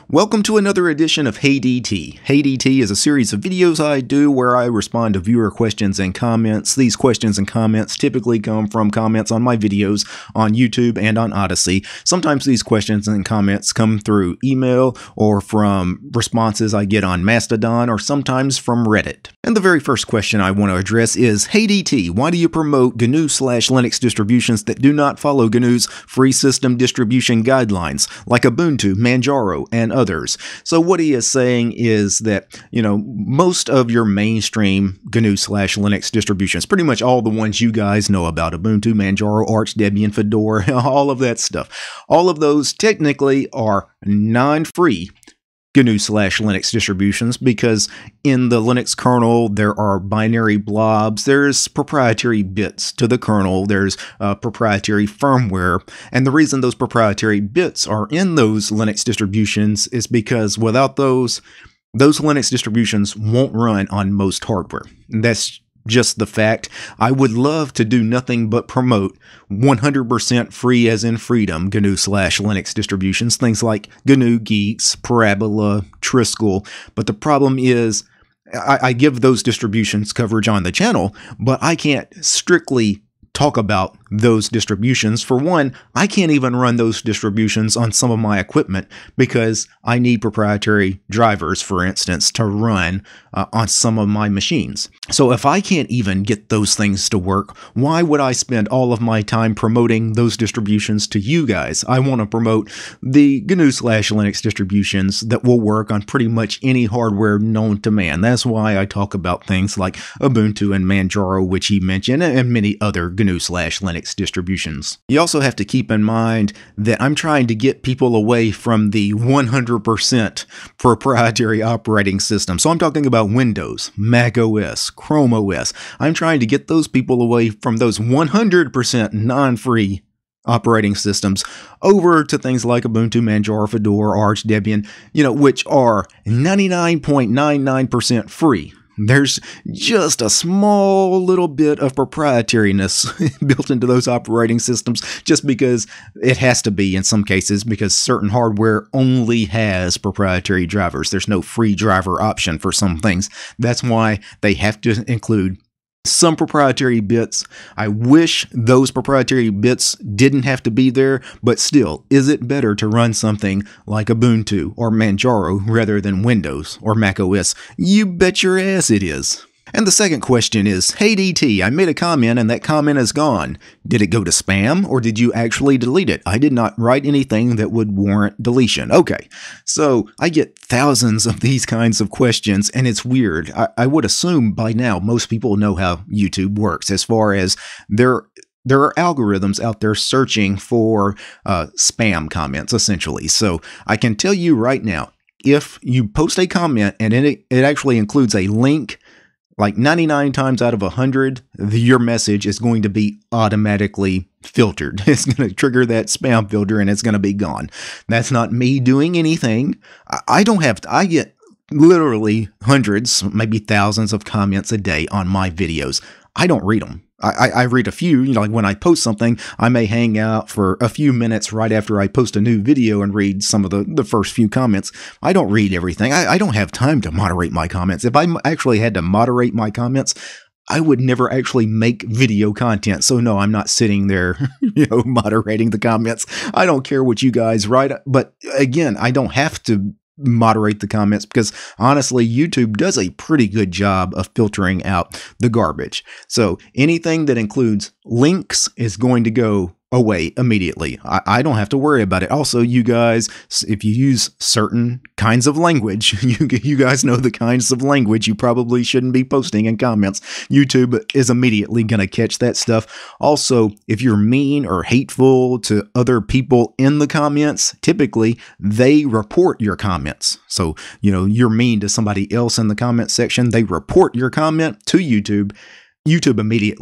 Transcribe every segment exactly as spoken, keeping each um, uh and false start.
Welcome to another edition of Hey D T. Hey D T is a series of videos I do where I respond to viewer questions and comments. These questions and comments typically come from comments on my videos on YouTube and on Odyssey. Sometimes these questions and comments come through email or from responses I get on Mastodon or sometimes from Reddit. And the very first question I want to address is, Hey D T, why do you promote G N U slash Linux distributions that do not follow G N U's free system distribution guidelines, like Ubuntu, Manjaro, and others? So what he is saying is that, you know, most of your mainstream G N U slash Linux distributions, pretty much all the ones you guys know about, Ubuntu, Manjaro, Arch, Debian, Fedora, all of that stuff, all of those technically are non-free G N U slash Linux distributions because in the Linux kernel there are binary blobs, there's proprietary bits to the kernel, there's uh, proprietary firmware, and the reason those proprietary bits are in those Linux distributions is because without those, those Linux distributions won't run on most hardware. And that's just the fact. I would love to do nothing but promote one hundred percent free as in freedom G N U slash Linux distributions, things like G N U Geeks, Parabola, Triskel, but the problem is I, I give those distributions coverage on the channel, but I can't strictly talk about those distributions. For one, I can't even run those distributions on some of my equipment because I need proprietary drivers, for instance, to run uh, on some of my machines. So if I can't even get those things to work, why would I spend all of my time promoting those distributions to you guys? I want to promote the G N U slash Linux distributions that will work on pretty much any hardware known to man. That's why I talk about things like Ubuntu and Manjaro, which he mentioned, and many other G N U slash Linux distributions. You also have to keep in mind that I'm trying to get people away from the one hundred percent proprietary operating system. So I'm talking about Windows, Mac O S, Chrome O S. I'm trying to get those people away from those one hundred percent non-free operating systems over to things like Ubuntu, Manjaro, Fedora, Arch, Debian, you know, which are ninety-nine point nine nine percent free. There's just a small little bit of proprietariness built into those operating systems just because it has to be in some cases because certain hardware only has proprietary drivers. There's no free driver option for some things. That's why they have to include some proprietary bits. I wish those proprietary bits didn't have to be there, but still, is it better to run something like Ubuntu or Manjaro rather than Windows or Mac O S? You bet your ass it is. And the second question is, Hey D T, I made a comment and that comment is gone. Did it go to spam or did you actually delete it? I did not write anything that would warrant deletion. Okay, so I get thousands of these kinds of questions and it's weird. I, I would assume by now most people know how YouTube works as far as there There are algorithms out there searching for uh, spam comments, essentially. So I can tell you right now, if you post a comment and it, it actually includes a link, like ninety-nine times out of one hundred, your message is going to be automatically filtered. It's going to trigger that spam filter and it's going to be gone. That's not me doing anything. I don't have to, I get literally hundreds, maybe thousands of comments a day on my videos. I don't read them. I, I read a few, you know, like when I post something, I may hang out for a few minutes right after I post a new video and read some of the, the first few comments. I don't read everything. I, I don't have time to moderate my comments. If I actually had to moderate my comments, I would never actually make video content. So no, I'm not sitting there, you know, moderating the comments. I don't care what you guys write. But again, I don't have to moderate the comments because honestly, YouTube does a pretty good job of filtering out the garbage. So anything that includes links is going to go away immediately. I, I don't have to worry about it. Also, you guys, if you use certain kinds of language, you, you guys know the kinds of language you probably shouldn't be posting in comments. YouTube is immediately going to catch that stuff. Also, if you're mean or hateful to other people in the comments, typically they report your comments. So, you know, you're mean to somebody else in the comment section, they report your comment to YouTube. YouTube immediately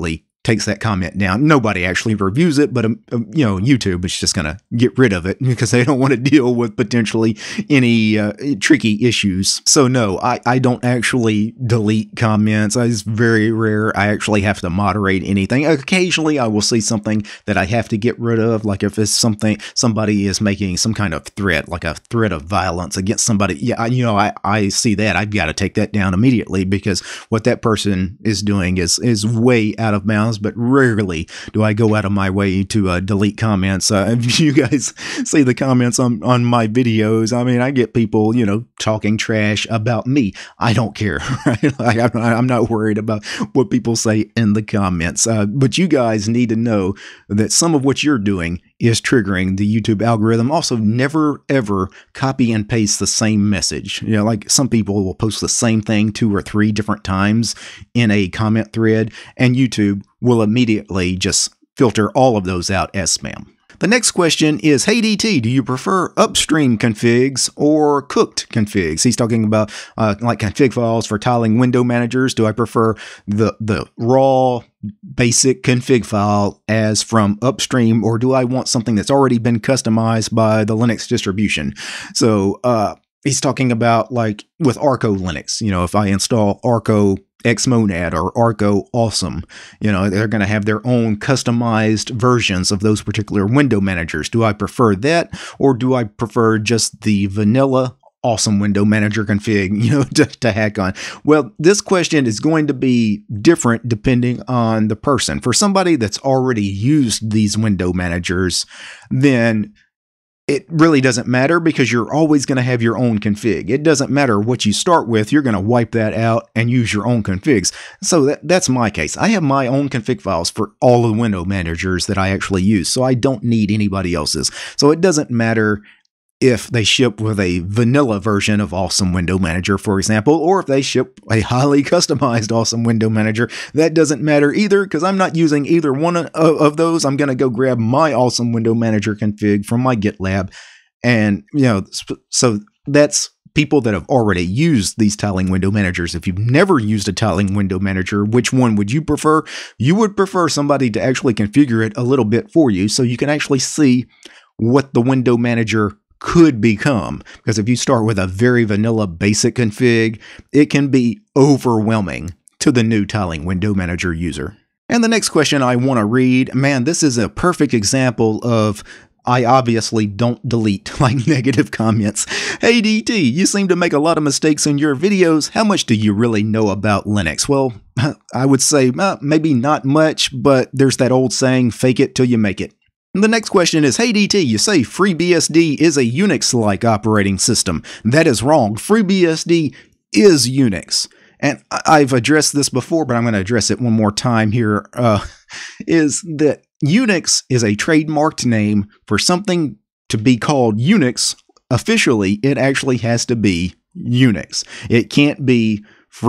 takes that comment down. Nobody actually reviews it, but, um, you know, YouTube is just going to get rid of it because they don't want to deal with potentially any uh, tricky issues. So no, I, I don't actually delete comments. It's very rare. I actually have to moderate anything. Occasionally I will see something that I have to get rid of. Like if it's something, somebody is making some kind of threat, like a threat of violence against somebody. Yeah, I, you know, I, I see that. I've got to take that down immediately because what that person is doing is, is way out of bounds. But rarely do I go out of my way to uh, delete comments. Uh, if you guys see the comments on, on my videos, I mean, I get people, you know, talking trash about me. I don't care. Right? Like, I'm not worried about what people say in the comments. Uh, but you guys need to know that some of what you're doing is triggering the YouTube algorithm. Also, never, ever copy and paste the same message. You know, like some people will post the same thing two or three different times in a comment thread, and YouTube will immediately just filter all of those out as spam. The next question is, hey D T, do you prefer upstream configs or cooked configs? He's talking about uh, like config files for tiling window managers. Do I prefer the, the raw basic config file as from upstream, or do I want something that's already been customized by the Linux distribution? So uh, he's talking about like with Arco Linux, you know, if I install Arco Xmonad or Arco Awesome, you know, they're going to have their own customized versions of those particular window managers. Do I prefer that, or do I prefer just the vanilla Awesome window manager config, you know, to, to hack on? Well, this question is going to be different depending on the person. For somebody that's already used these window managers, then it really doesn't matter because you're always going to have your own config. It doesn't matter what you start with. You're going to wipe that out and use your own configs. So that, that's my case. I have my own config files for all the window managers that I actually use, so I don't need anybody else's. So it doesn't matter if they ship with a vanilla version of Awesome Window Manager, for example, or if they ship a highly customized Awesome Window Manager. That doesn't matter either because I'm not using either one of, of those. I'm going to go grab my Awesome Window Manager config from my GitLab. And, you know, so that's people that have already used these tiling window managers. If you've never used a tiling window manager, which one would you prefer? You would prefer somebody to actually configure it a little bit for you so you can actually see what the window manager could become, because if you start with a very vanilla basic config, it can be overwhelming to the new tiling window manager user. And the next question I want to read, man, this is a perfect example of I obviously don't delete like negative comments. Hey D T, you seem to make a lot of mistakes in your videos. How much do you really know about Linux? Well, I would say uh, maybe not much, but there's that old saying, fake it till you make it. The next question is, hey D T, you say FreeBSD is a Unix-like operating system. That is wrong. FreeBSD is Unix. And I've addressed this before, but I'm going to address it one more time here, uh, is that Unix is a trademarked name for something to be called Unix. Officially, it actually has to be Unix. It can't be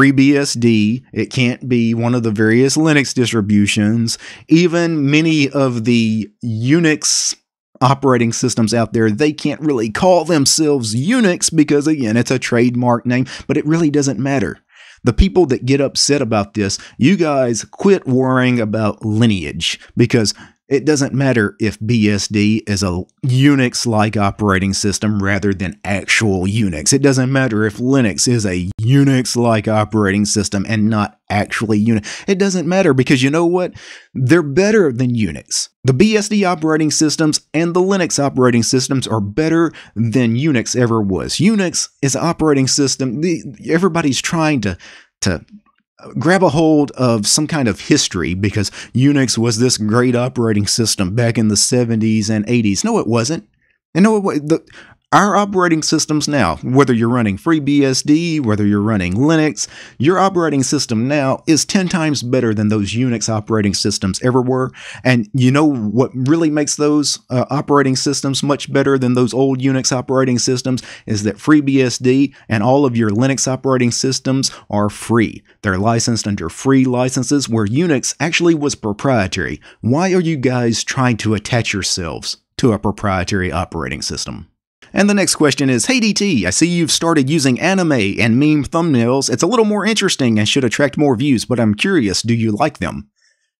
FreeBSD, it can't be one of the various Linux distributions. Even many of the Unix operating systems out there, they can't really call themselves Unix because, again, it's a trademark name, but it really doesn't matter. The people that get upset about this, you guys quit worrying about lineage, because it doesn't matter if B S D is a Unix-like operating system rather than actual Unix. It doesn't matter if Linux is a Unix-like operating system and not actually Unix. It doesn't matter because you know what? They're better than Unix. The B S D operating systems and the Linux operating systems are better than Unix ever was. Unix is an operating system. The, everybody's trying to, to grab a hold of some kind of history because Unix was this great operating system back in the seventies and eighties. No, it wasn't. And no, it, the, our operating systems now, whether you're running FreeBSD, whether you're running Linux, your operating system now is ten times better than those Unix operating systems ever were. And you know what really makes those uh, operating systems much better than those old Unix operating systems is that FreeBSD and all of your Linux operating systems are free. They're licensed under free licenses, where Unix actually was proprietary. Why are you guys trying to attach yourselves to a proprietary operating system? And the next question is, hey D T, I see you've started using anime and meme thumbnails. It's a little more interesting and should attract more views, but I'm curious, do you like them?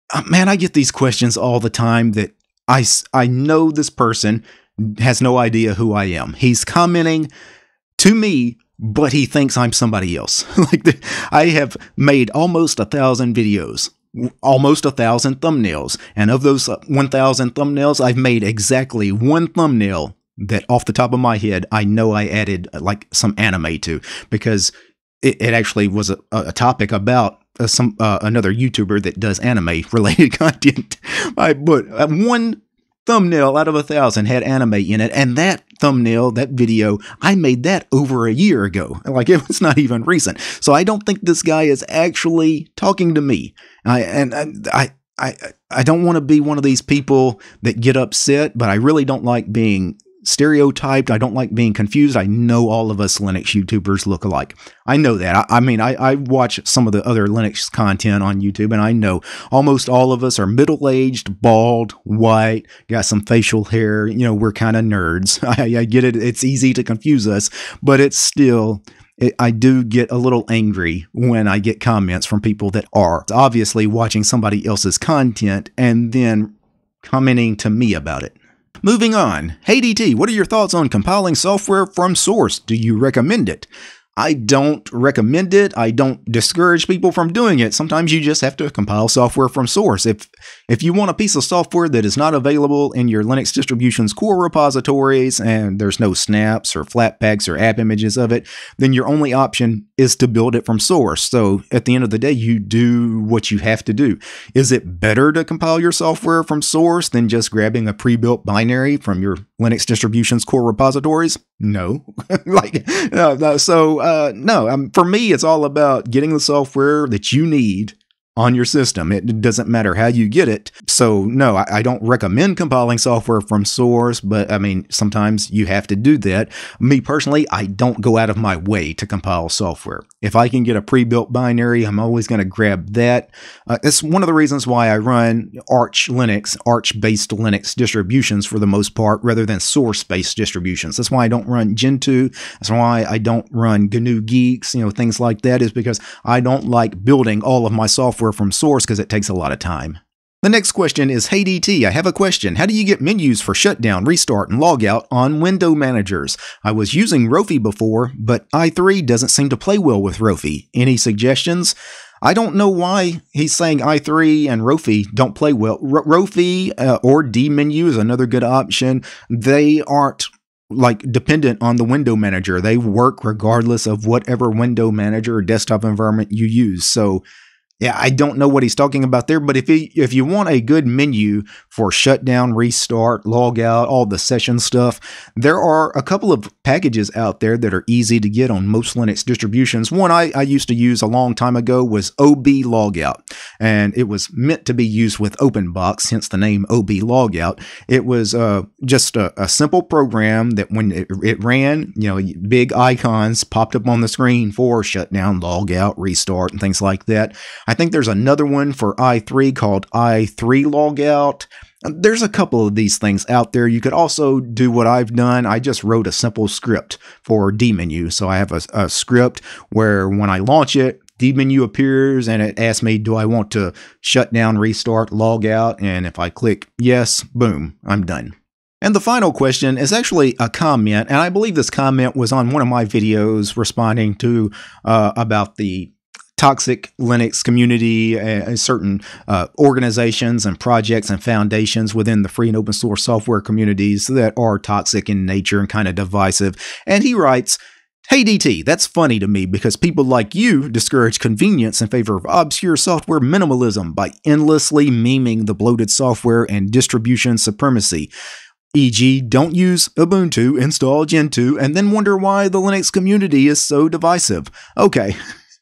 uh, man, I get these questions all the time that I, I know this person has no idea who I am. He's commenting to me, but he thinks I'm somebody else. Like the, I have made almost a thousand videos, almost a thousand thumbnails. And of those one thousand thumbnails, I've made exactly one thumbnail that off the top of my head, I know I added like some anime to, because it, it actually was a, a topic about uh, some uh, another YouTuber that does anime related content. I put uh, one thumbnail out of a thousand had anime in it, and that thumbnail, that video, I made that over a year ago. Like, it was not even recent. So I don't think this guy is actually talking to me. I and I I I don't want to be one of these people that get upset, but I really don't like being stereotyped. I don't like being confused. I know all of us Linux YouTubers look alike. I know that. I, I mean, I, I watch some of the other Linux content on YouTube, and I know almost all of us are middle-aged, bald, white, got some facial hair. You know, we're kind of nerds. I, I get it. It's easy to confuse us, but it's still... It, I do get a little angry when I get comments from people that are obviously watching somebody else's content and then commenting to me about it. Moving on. Hey D T, what are your thoughts on compiling software from source? Do you recommend it? I don't recommend it. I don't discourage people from doing it. Sometimes you just have to compile software from source. If if you want a piece of software that is not available in your Linux distribution's core repositories and there's no snaps or flatpaks or app images of it, then your only option is to build it from source. So at the end of the day, you do what you have to do. Is it better to compile your software from source than just grabbing a pre-built binary from your Linux distribution's core repositories? No. like no, no. So uh, no. Um, for me, it's all about getting the software that you need on your system. It doesn't matter how you get it. So no, I, I don't recommend compiling software from source, but I mean, sometimes you have to do that. Me personally, I don't go out of my way to compile software. If I can get a pre-built binary, I'm always going to grab that. Uh, it's one of the reasons why I run Arch Linux, Arch-based Linux distributions for the most part, rather than source-based distributions. That's why I don't run Gentoo. That's why I don't run G N U Geeks, you know, things like that, is because I don't like building all of my software from source because it takes a lot of time. The next question is, hey D T, I have a question. How do you get menus for shutdown, restart, and logout on window managers? I was using Rofi before, but i three doesn't seem to play well with Rofi. Any suggestions? I don't know why he's saying i three and Rofi don't play well. R Rofi uh, or dmenu is another good option. They aren't like dependent on the window manager. They work regardless of whatever window manager or desktop environment you use. So yeah, I don't know what he's talking about there, but if he, if you want a good menu for shutdown, restart, logout, all the session stuff, there are a couple of packages out there that are easy to get on most Linux distributions. One I, I used to use a long time ago was O B Logout, and it was meant to be used with OpenBox, hence the name O B Logout. It was uh, just a, a simple program that when it, it ran, you know, big icons popped up on the screen for shutdown, logout, restart, and things like that. I think there's another one for i three called i three Logout. There's a couple of these things out there. You could also do what I've done. I just wrote a simple script for dmenu. So I have a, a script where when I launch it, dmenu appears and it asks me, do I want to shut down, restart, log out? And if I click yes, boom, I'm done. And the final question is actually a comment, and I believe this comment was on one of my videos responding to uh, about the toxic Linux community, uh, certain uh, organizations and projects and foundations within the free and open source software communities that are toxic in nature and kind of divisive. And he writes, hey D T, that's funny to me because people like you discourage convenience in favor of obscure software minimalism by endlessly memeing the bloated software and distribution supremacy. for example, don't use Ubuntu, install Gentoo, and then wonder why the Linux community is so divisive. Okay.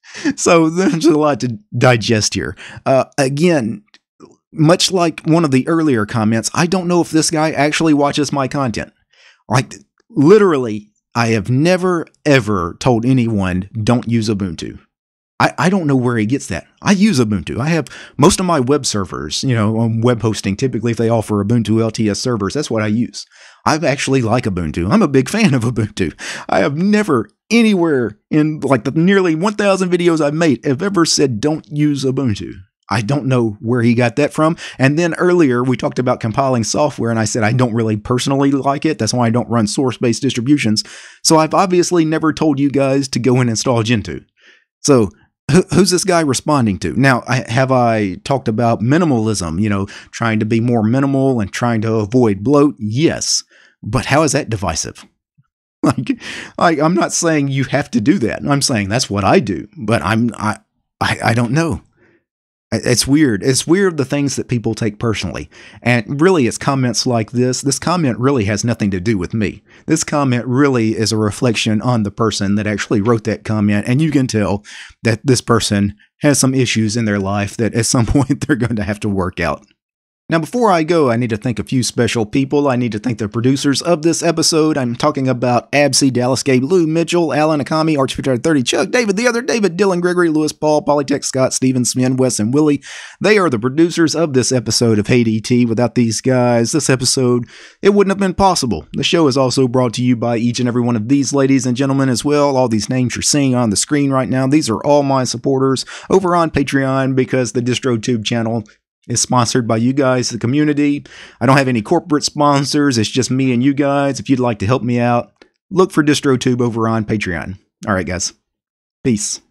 So there's a lot to digest here. Uh, again, much like one of the earlier comments, I don't know if this guy actually watches my content. Like, literally, I have never, ever told anyone, don't use Ubuntu. I, I don't know where he gets that. I use Ubuntu. I have most of my web servers, you know, on web hosting. Typically, if they offer Ubuntu L T S servers, that's what I use. I actually like Ubuntu. I'm a big fan of Ubuntu. I have never anywhere in like the nearly one thousand videos I've made have ever said don't use Ubuntu. I don't know where he got that from. And then earlier we talked about compiling software, and I said I don't really personally like it. That's why I don't run source-based distributions. So I've obviously never told you guys to go and install Gentoo. So who's this guy responding to? Now, have I talked about minimalism, you know, trying to be more minimal and trying to avoid bloat? Yes. But how is that divisive? Like, like I'm not saying you have to do that. I'm saying that's what I do, but I'm, I, I, I don't know. It's weird. It's weird the things that people take personally. And really, it's comments like this. This comment really has nothing to do with me. This comment really is a reflection on the person that actually wrote that comment. And you can tell that this person has some issues in their life that at some point they're going to have to work out. Now, before I go, I need to thank a few special people. I need to thank the producers of this episode. I'm talking about Absy, Dallas Gabe, Lou Mitchell, Alan Akami, Archfighter thirty, Chuck, David, the other David, Dylan, Gregory, Lewis, Paul, Polytech, Scott, Steven, Sven, Wes, and Willie. They are the producers of this episode of Hey D T. Without these guys, this episode, it wouldn't have been possible. The show is also brought to you by each and every one of these ladies and gentlemen as well. All these names you're seeing on the screen right now, these are all my supporters over on Patreon because the DistroTube channel is sponsored by you guys, the community. I don't have any corporate sponsors. It's just me and you guys. If you'd like to help me out, look for DistroTube over on Patreon. All right, guys. Peace.